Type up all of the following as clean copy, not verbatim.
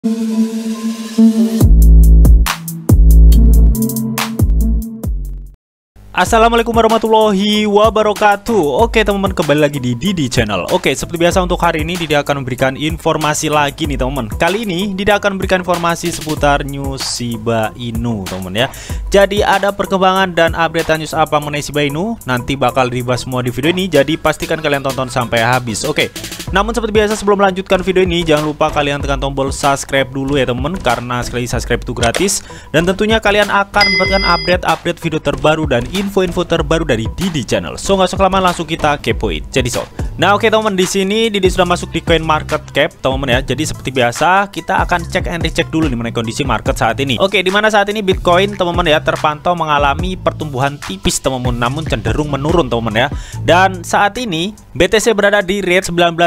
Assalamualaikum warahmatullahi wabarakatuh. Oke teman-teman, kembali lagi di Didi Channel. Oke, seperti biasa untuk hari ini Didi akan memberikan informasi lagi nih teman-teman. Kali ini Didi akan memberikan informasi seputar news Shiba Inu teman-teman ya. Jadi ada perkembangan dan update news apa mengenai Shiba Inu, nanti bakal dibahas semua di video ini. Jadi pastikan kalian tonton sampai habis. Oke, namun seperti biasa sebelum melanjutkan video ini, jangan lupa kalian tekan tombol subscribe dulu ya teman-teman, karena sekali subscribe itu gratis. Dan tentunya kalian akan mendapatkan update video terbaru dan info-info terbaru dari Didi Channel. So nggak usah kelamaan, langsung kita kepoin. Jadi nah oke teman-teman, di sini Didi sudah masuk di coin market cap teman-teman ya. Jadi seperti biasa kita akan cek and recheck dulu nih mengenai kondisi market saat ini. Oke, di mana saat ini Bitcoin teman-teman ya terpantau mengalami pertumbuhan tipis teman-teman, namun cenderung menurun teman-teman ya. Dan saat ini BTC berada di rate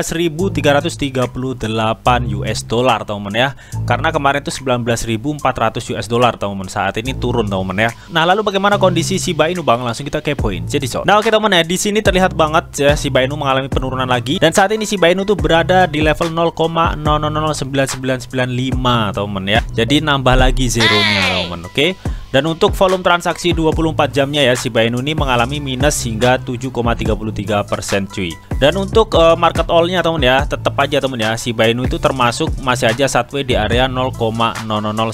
19.338 US dollar teman-teman ya. Karena kemarin itu 19.400 US dollar teman-teman, saat ini turun teman-teman ya. Nah, lalu bagaimana kondisi Shiba Inu Bang? Langsung kita kepoin. Jadi nah oke teman-teman ya, di sini terlihat banget ya Shiba Inu mengalami penurunan lagi, dan saat ini Shiba Inu tuh berada di level 0,009995 teman-teman ya. Jadi nambah lagi zeronya teman-teman. Oke. Dan untuk volume transaksi 24 jamnya ya, Shiba Inu ini mengalami minus hingga 7,33% cuy. Dan untuk market all-nya teman ya, tetap aja teman ya, Shiba Inu itu termasuk masih aja sideways di area 0,001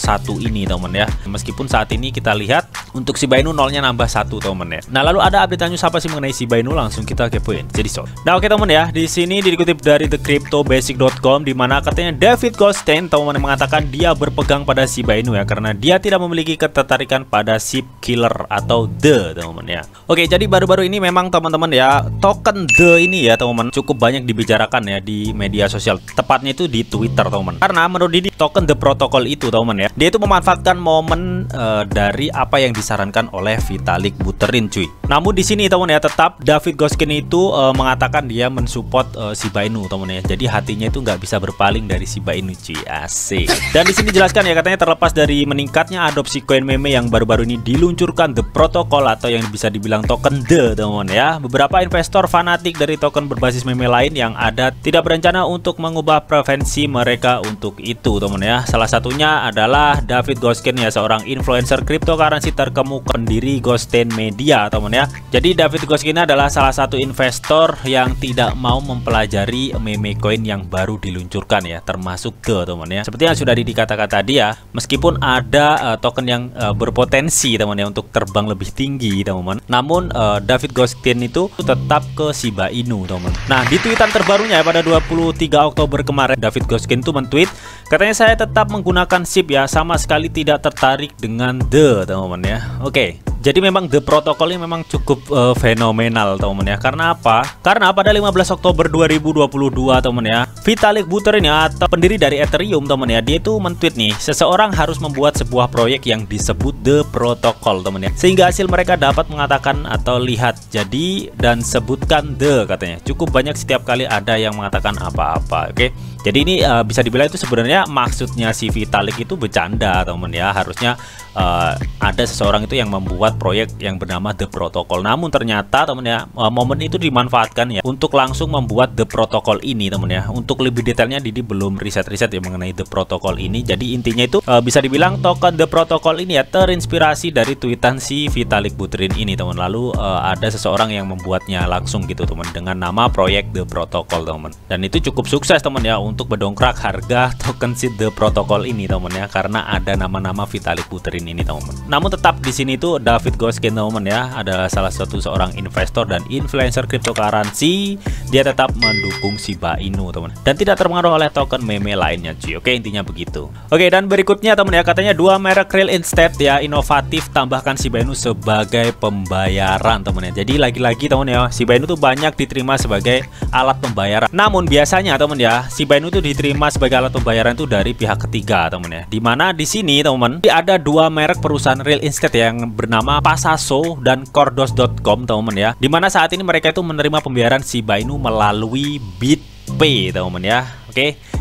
ini teman ya. Meskipun saat ini kita lihat untuk Shiba Inu nolnya nambah 1 teman ya. Nah, lalu ada update news apa sih mengenai Shiba Inu? Langsung kita kepoin. Jadi nah oke teman ya, di sini dikutip dari thecryptobasic.com, di mana katanya David Goldstein teman yang mengatakan dia berpegang pada Shiba Inu ya, karena dia tidak memiliki ketertarikan pada SHIB killer atau The teman-teman ya. Oke, jadi baru-baru ini memang teman-teman ya, token The ini ya teman-teman cukup banyak dibicarakan ya di media sosial, tepatnya itu di Twitter teman. Karena menurut Didi token The Protocol itu teman ya, dia itu memanfaatkan momen dari apa yang disarankan oleh Vitalik Buterin cuy. Namun di sini teman ya, tetap David Goldstein itu mengatakan dia mensupport Shiba Inu teman ya. Jadi hatinya itu nggak bisa berpaling dari Shiba Inu cuy. Asik. Dan di sini dijelaskan ya, katanya terlepas dari meningkatnya adopsi koin meme yang baru-baru ini diluncurkan The Protocol atau yang bisa dibilang token The teman ya, beberapa investor fanatik dari token berbasis meme lain yang ada tidak berencana untuk mengubah preferensi mereka untuk itu teman ya. Salah satunya adalah David Goldstein ya, seorang influencer cryptocurrency terkemuka pendiri Goldstein Media teman ya. Jadi David Goldstein adalah salah satu investor yang tidak mau mempelajari meme coin yang baru diluncurkan ya, termasuk The teman ya. Seperti yang sudah dikatakan tadi ya, meskipun ada token yang berpotensi teman ya untuk terbang lebih tinggi teman-teman, namun David Goldstein itu tetap ke Shiba Inu teman. Nah, di tweetan terbarunya pada 23 Oktober kemarin, David Goldstein itu men-tweet, katanya saya tetap menggunakan SHIB ya, sama sekali tidak tertarik dengan The teman-teman ya. Oke. Jadi memang The Protocol ini memang cukup fenomenal teman-teman ya. Karena apa? Karena pada 15 Oktober 2022 teman ya, Vitalik Buterin ya, atau pendiri dari Ethereum teman ya, dia itu men-tweet nih, seseorang harus membuat sebuah proyek yang disebut The Protocol teman ya, sehingga hasil mereka dapat mengatakan atau lihat jadi dan sebutkan The katanya. Cukup banyak setiap kali ada yang mengatakan apa-apa. Oke. Jadi ini bisa dibilang itu sebenarnya maksudnya si Vitalik itu bercanda teman ya. Harusnya ada seseorang itu yang membuat proyek yang bernama The Protocol. Namun ternyata teman ya, momen itu dimanfaatkan ya untuk langsung membuat The Protocol ini teman ya. Untuk lebih detailnya Didi belum riset-riset ya mengenai The Protocol ini. Jadi intinya itu bisa dibilang token The Protocol ini ya terinspirasi dari tweetan si Vitalik Buterin ini teman. Lalu ada seseorang yang membuatnya langsung gitu teman, dengan nama proyek The Protocol teman. Dan itu cukup sukses teman ya untuk mendongkrak harga token si The Protocol ini teman ya, karena ada nama-nama Vitalik Buterin ini teman. Namun tetap di sini tuh David Goldstein teman ya adalah salah satu seorang investor dan influencer cryptocurrency. Dia tetap mendukung Shiba Inu teman, dan tidak terpengaruh oleh token meme lainnya cuy. Oke, intinya begitu. Oke, dan berikutnya teman ya, katanya dua merek real estate ya inovatif tambahkan Shiba Inu sebagai pembayaran teman ya. Jadi lagi-lagi teman ya, Shiba Inu tuh banyak diterima sebagai alat pembayaran. Namun biasanya teman ya, Shiba Inu tuh diterima sebagai alat pembayaran itu dari pihak ketiga teman ya. Dimana di sini teman ada dua merek perusahaan real estate yang bernama Pasaso dan Kordos.com teman ya. Dimana saat ini mereka itu menerima pembayaran Shiba Inu melalui BitPay teman ya. Oke,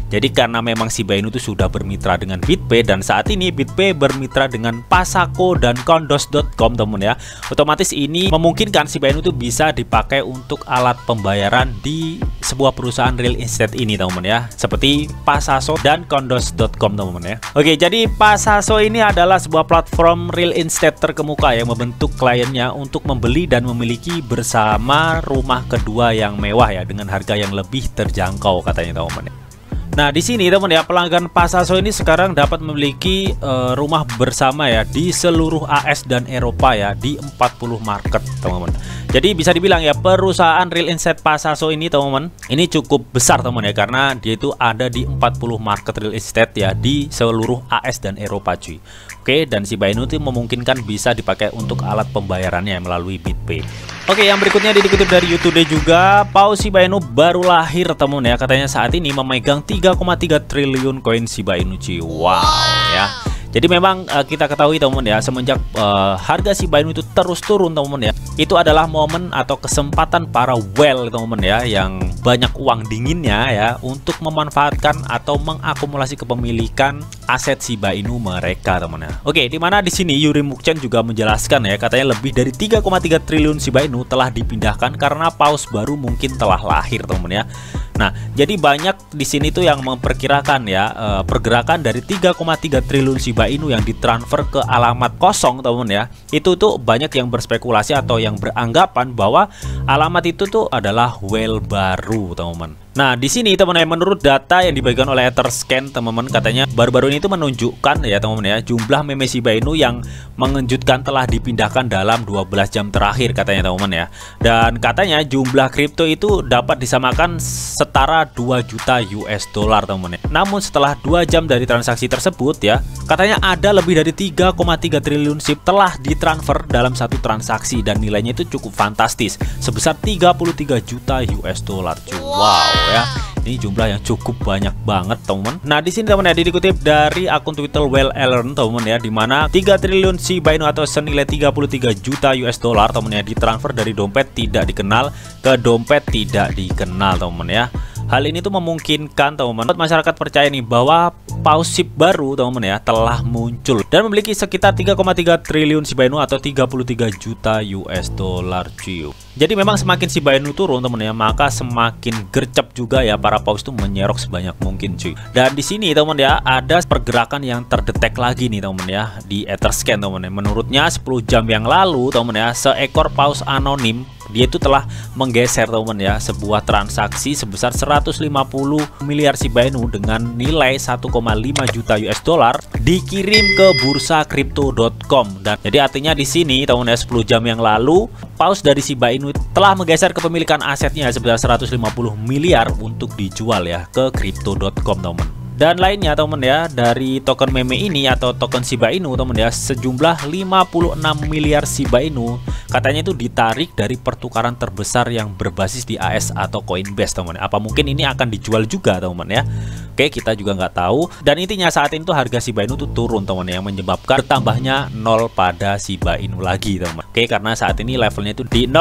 Jadi karena memang Shiba Inu itu sudah bermitra dengan BitPay, dan saat ini BitPay bermitra dengan Pasako dan Kondos.com teman ya, otomatis ini memungkinkan Shiba Inu itu bisa dipakai untuk alat pembayaran di sebuah perusahaan real estate ini teman ya, seperti Pasaso dan Kondos.com teman ya. Oke, jadi Pasaso ini adalah sebuah platform real estate terkemuka yang membentuk kliennya untuk membeli dan memiliki bersama rumah kedua yang mewah ya, dengan harga yang lebih terjangkau katanya teman-teman. Nah, di sini teman ya, pelanggan Pasaso ini sekarang dapat memiliki rumah bersama ya di seluruh AS dan Eropa ya, di 40 market teman-teman. Jadi bisa dibilang ya, perusahaan real estate Pasaso ini teman-teman, ini cukup besar teman ya, karena dia itu ada di 40 market real estate ya di seluruh AS dan Eropa cuy. Oke, dan Shiba Inu itu memungkinkan bisa dipakai untuk alat pembayarannya melalui BitPay. Oke, yang berikutnya dikutip dari YouTube juga, Paus Shiba Inu baru lahir teman ya, katanya saat ini memegang 3,3 triliun koin Shiba Inu cuy. Wow ya. Jadi memang kita ketahui teman ya, semenjak harga Shiba Inu itu terus turun teman ya, itu adalah momen atau kesempatan para whale teman ya, yang banyak uang dinginnya ya, untuk memanfaatkan atau mengakumulasi kepemilikan aset Shiba Inu mereka teman ya. Oke, dimana di sini Yuri Mukchen juga menjelaskan ya, katanya lebih dari 3,3 triliun Shiba Inu telah dipindahkan karena paus baru mungkin telah lahir teman ya. Nah, jadi banyak di sini tuh yang memperkirakan ya, pergerakan dari 3,3 triliun Shiba Inu yang ditransfer ke alamat kosong teman ya. Itu tuh banyak yang berspekulasi atau yang beranggapan bahwa alamat itu tuh adalah whale baru teman-teman. Nah, di sini teman-teman, menurut data yang dibagikan oleh Etherscan teman-teman, katanya baru-baru ini itu menunjukkan ya teman-teman ya, jumlah meme Shiba Inu yang mengejutkan telah dipindahkan dalam 12 jam terakhir katanya teman-teman ya. Dan katanya jumlah kripto itu dapat disamakan setara 2 juta US dollar teman-teman ya. Namun setelah 2 jam dari transaksi tersebut ya, katanya ada lebih dari 3,3 triliun SHIB telah ditransfer dalam satu transaksi, dan nilainya itu cukup fantastis sebesar 33 juta US dollar. Wow ya, ini jumlah yang cukup banyak banget teman. Nah, di sini teman ya, dikutip dari akun Twitter Well Allen teman ya, di mana 3 triliun Shiba Inu atau senilai 33 juta US dollar teman ya, ditransfer dari dompet tidak dikenal ke dompet tidak dikenal teman ya. Hal ini tuh memungkinkan teman-teman masyarakat percaya nih bahwa paus SHIB baru teman-teman ya telah muncul dan memiliki sekitar 3,3 triliun Shiba Inu atau 33 juta US dollar cuy. Jadi memang semakin Shiba Inu turun teman ya, maka semakin gercep juga ya para paus itu menyerok sebanyak mungkin cuy. Dan di sini teman ya, ada pergerakan yang terdetek lagi nih teman ya di Etherscan teman ya. Menurutnya 10 jam yang lalu teman ya, seekor paus anonim dia itu telah menggeser teman ya sebuah transaksi sebesar 150 miliar Shiba Inu dengan nilai 1,5 juta US dollar dikirim ke bursa crypto.com. Dan jadi artinya di sini teman ya, 10 jam yang lalu paus dari Shiba Inu telah menggeser kepemilikan asetnya sebesar 150 miliar untuk dijual ya ke crypto.com teman. Dan lainnya teman ya, dari token meme ini atau token Shiba Inu teman ya, sejumlah 56 miliar Shiba Inu katanya itu ditarik dari pertukaran terbesar yang berbasis di AS atau Coinbase teman. Apa mungkin ini akan dijual juga teman ya? Oke, kita juga nggak tahu. Dan intinya saat ini tuh harga Shiba Inu tuh turun teman, yang menyebabkan bertambahnya 0 pada Shiba Inu lagi teman. Oke, karena saat ini levelnya itu di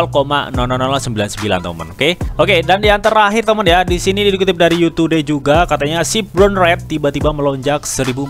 0,00099 teman. Oke, dan yang terakhir teman ya, di sini dikutip dari YouTube juga, katanya SHIB burn rate tiba-tiba melonjak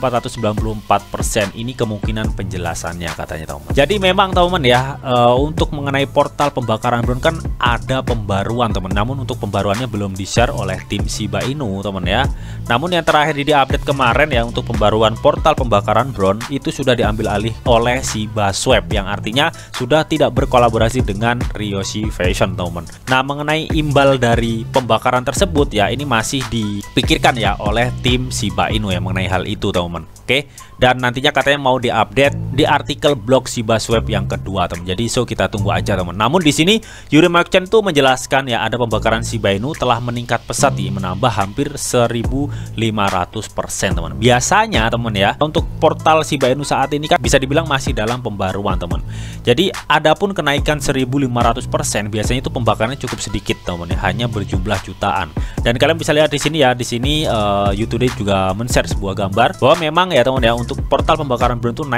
1494%. Ini kemungkinan penjelasannya katanya teman. Jadi memang teman ya, untuk mengenai portal pembakaran burn kan ada pembaruan teman. Namun untuk pembaruannya belum di-share oleh tim Shiba Inu teman ya. Namun yang terakhir di update kemarin ya, untuk pembaruan portal pembakaran Bron itu sudah diambil alih oleh Shiba Swap, yang artinya sudah tidak berkolaborasi dengan Ryoshi Fashion teman. Nah, mengenai imbal dari pembakaran tersebut ya, ini masih dipikirkan ya oleh tim Shiba Inu ya mengenai hal itu teman. Oke, dan nantinya katanya mau diupdate di artikel blog Shiba Swap yang kedua teman. Jadi kita tunggu aja teman. Namun di sini Yuri Mukchen tuh menjelaskan ya, ada pembakaran Shiba Inu telah meningkat pesat ya, menambah hampir 1500% teman. Biasanya teman ya, untuk portal Shiba Inu saat ini kan bisa dibilang masih dalam pembaruan teman. Jadi adapun kenaikan 1500% biasanya itu pembakarannya cukup sedikit teman ya, hanya berjumlah jutaan. Dan kalian bisa lihat di sini ya, di sini YouTube juga men-share sebuah gambar bahwa memang ya teman ya, untuk portal pembakaran Bron itu naik 1500%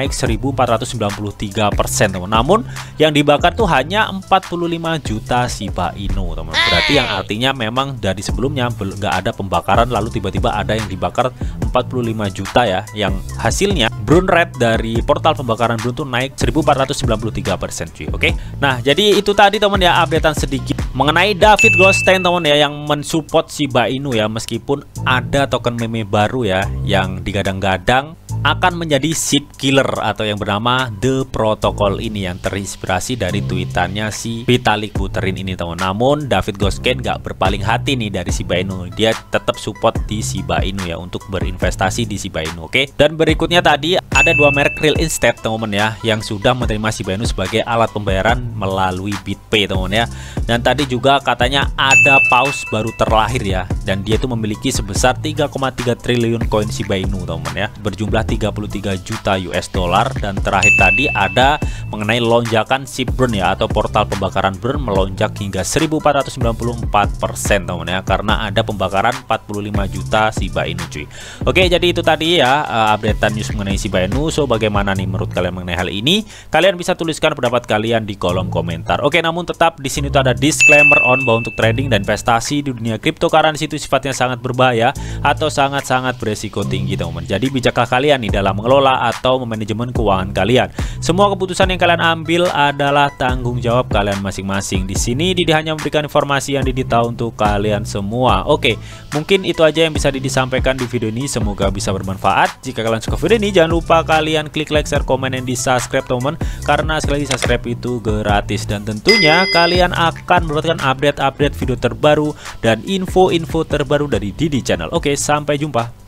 1493%, teman. Namun yang dibakar tuh hanya 45 juta Shiba Inu, teman. Berarti yang artinya memang dari sebelumnya nggak ada pembakaran, lalu tiba-tiba ada yang dibakar 45 juta ya, yang hasilnya burn rate dari portal pembakaran burn tuh naik 1493%, cuy. Oke. Nah, jadi itu tadi teman ya, updatean sedikit mengenai David Goldstein, teman ya, yang mensupport Shiba Inu ya, meskipun ada token meme baru ya yang digadang-gadang akan menjadi ship killer atau yang bernama The Protocol ini, yang terinspirasi dari tweetannya si Vitalik Buterin ini, teman. Namun David Goldstein nggak berpaling hati nih dari Shiba Inu, dia tetap support di Shiba Inu ya untuk berinvestasi di Shiba Inu. Oke. Dan berikutnya tadi ada dua merek real estate, teman ya, yang sudah menerima Shiba Inu sebagai alat pembayaran melalui BitPay, teman ya. Dan tadi juga katanya ada paus baru terlahir ya, dan dia itu memiliki sebesar 3,3 triliun koin Shiba Inu, teman ya, berjumlah 33 juta US dollar. Dan terakhir tadi ada mengenai lonjakan ship burn ya, atau portal pembakaran burn melonjak hingga 1494%, teman ya, karena ada pembakaran 45 juta Shiba Inu, cuy. Oke, jadi itu tadi ya updatean news mengenai Shiba Inu. So bagaimana nih menurut kalian mengenai hal ini? Kalian bisa tuliskan pendapat kalian di kolom komentar. Oke, namun tetap di sini tuh ada disclaimer on bahwa untuk trading dan investasi di dunia cryptocurrency itu sifatnya sangat berbahaya atau sangat-sangat beresiko tinggi, teman. Jadi bijaklah kalian nih dalam mengelola atau memanajemen keuangan kalian. Semua keputusan yang kalian ambil adalah tanggung jawab kalian masing-masing. Di sini Didi hanya memberikan informasi yang Didi tahu untuk kalian semua. Oke, mungkin itu aja yang bisa Didi sampaikan di video ini. Semoga bisa bermanfaat. Jika kalian suka video ini, jangan lupa kalian klik like, share, komen, dan di subscribe, teman. Karena sekali lagi subscribe itu gratis, dan tentunya kalian akan mendapatkan update-update video terbaru dan info-info terbaru dari Didi Channel. Oke, sampai jumpa.